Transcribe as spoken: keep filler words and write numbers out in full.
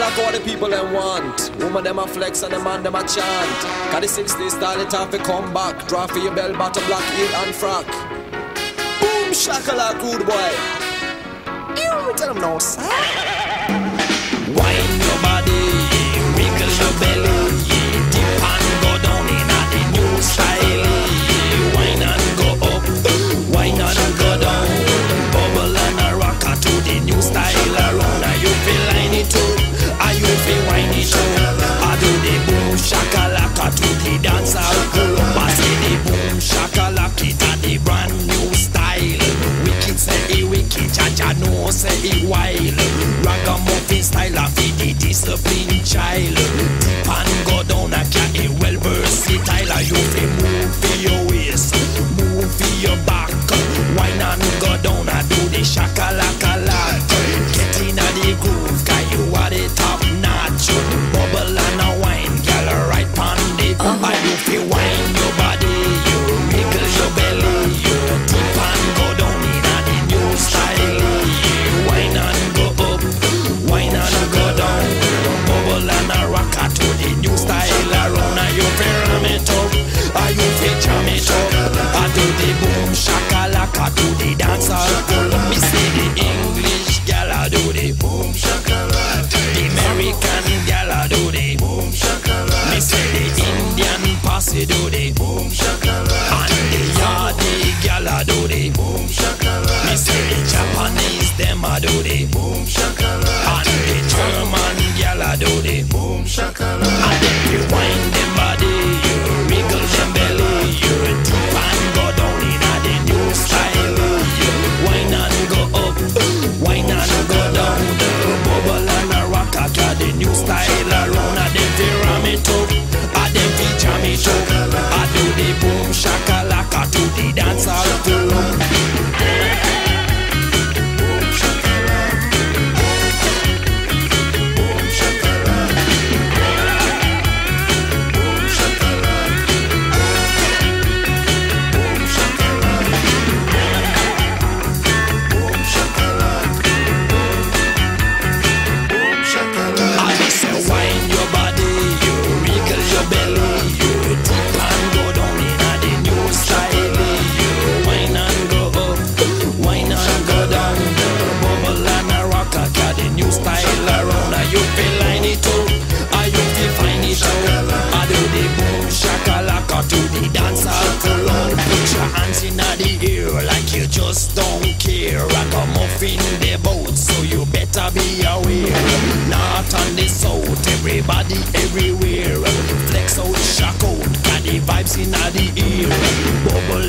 talk what the people them want. Woman them a flex and the man them a chant. Cause the sixties style it have to come back. Draw for your bell bottom, black heel and frock. Boom shakalak rude boy. You tell them no sir. Wine your body, wiggle your belly, dip and go down in a the new style. Wine and go up, wine and go down, bubble and a rocker to the new style around. Are you feel line it up? Are you feel wine it up? I do the boom shakalaka to the dancer pull up. I say the boom shakalaka it a the brand new style. Wicked say it wicked, cha-cha no say it wild. Ragamuffin style of the disciplined child. Dip and go down a cat it well versatile. You feel move for your waist, move for your back. Wine and go down and do the shakalaka lot. Get in a the groove, cause you are the top notch. Bubble and a wine, girl right on it. And you feel wine your body, you wiggle your belly, you dip and go down in a the new style. Wine and go up, wine and go down, bubble and a rocker to the new style around. And you feel ram it up, and you feel jam it up. I do the boom shakalaka to the dancehall pull. Me say the English gal I do the boom shakalaka. The American gal I do the boom shakalaka. Me say the Indian posse do the boom shakalaka. And the Yardi gal I do the boom shakalaka. Me say the Japanese them I do the boom shakalaka. And the German gal I do the boom shakalaka. And then you wind them body, you wiggle them belly, you dip and go down in a the new style. You wine and go up, wine and go down, the bubble and a rock a the new style around. And then fi ram it up, and then fi jam it up. I do the boom shakalaka to the dancehall flow. Just don't care. Ragamuffin the boat, so you better be aware. North and the south, everybody everywhere. Flex out, shock out, got the vibes in the ear. Bubble